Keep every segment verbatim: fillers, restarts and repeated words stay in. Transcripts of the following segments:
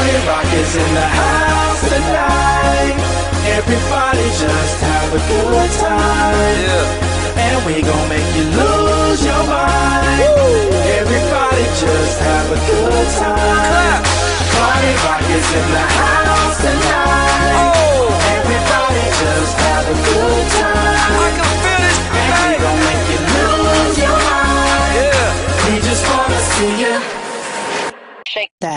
Party rock is in the house tonight. Everybody just have a good time. Yeah. And we gon' make you lose your mind. Woo. Everybody just have a good time. Clap. Party rock is in the house tonight. Oh. Everybody just have a good time. I can feel this. And we gon' make you lose your mind. Yeah. We just wanna see you shake that.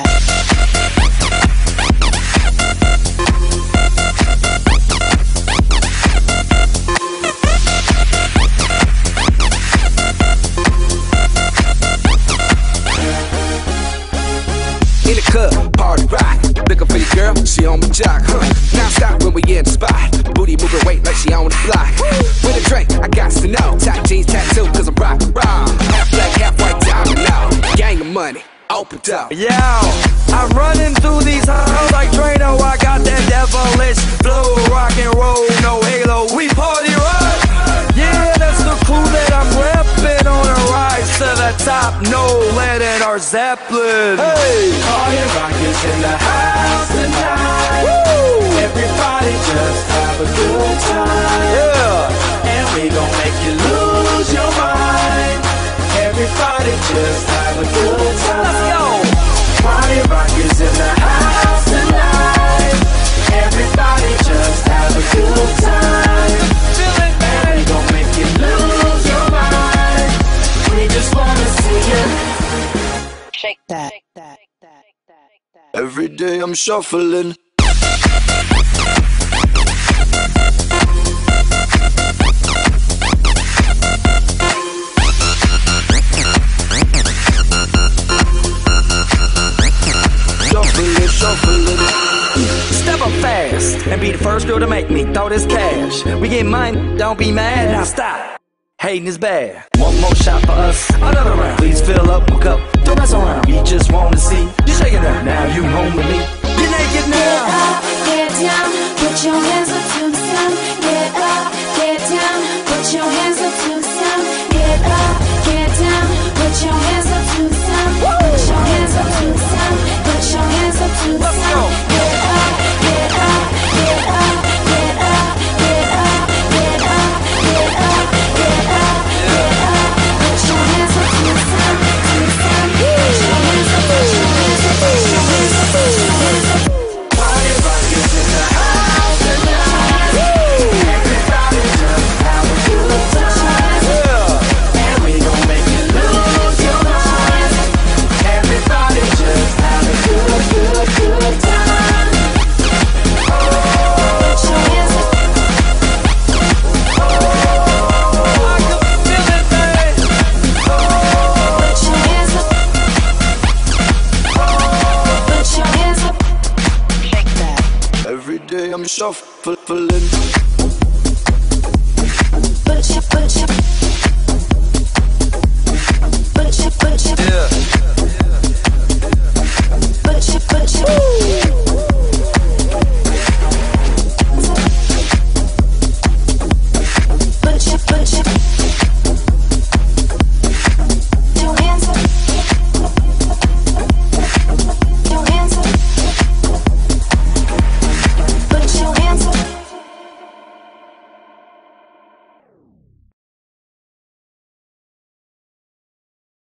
In the club, party rock. Looking for your girl, she on my jock, huh? Now stop when we in the spot. Booty moving weight like she on the block. With a drink, I got to know. Tight jeans, tattoo, cause I'm rock raw. Half black, half white, diamond now. Gang of money, open up. Yo, I'm running through these halls like Drano. I got that devilish flow, rock and roll, no halo. We party rock. Yeah, that's the crew that I'm reppin' on a rise to the top. No lead in our Zeppelin. Hey, party rock is in the house tonight. Woo! Everybody just have a good time. Yeah, and we gon' make you lose your mind. Everybody just have a good time. Let's go. Party rock is in the house tonight. Everybody just have a good time. Feel it, man. And we gon' make you lose your mind. We just wanna see you shake that. Every day I'm shuffling. Shuffling, shuffling. Step up fast and be the first girl to make me throw this cash. We get mine, don't be mad. Now stop. Hating is bad. One more shot for us, another round. Please fill up my cup, don't mess around. We just wanna see you shaking that. Now you home with me. You're naked now. Get up, get down, put your hands up to the sun. Get up, get down, put your hands up to the sun. Get up, get down, put your hands up to the sun. Put your hands up to the sun. Put your hands up to the sun. Get up, get up, get up, get up, get up, get up, get up, get up, get up. Put your hands up to the sun, to the sun. Put your hands up, put your hands up, put your hands up, put your hands up. Party rock is in the house tonight. Everybody just have a good time. Yeah. And we gon' make you lose your mind. Everybody just have a good, good, good time. Oh, put your hands up. I can feel it, man. Put your hands up. Put your hands up. Shake that. Every day I'm shuffling. Put your, put your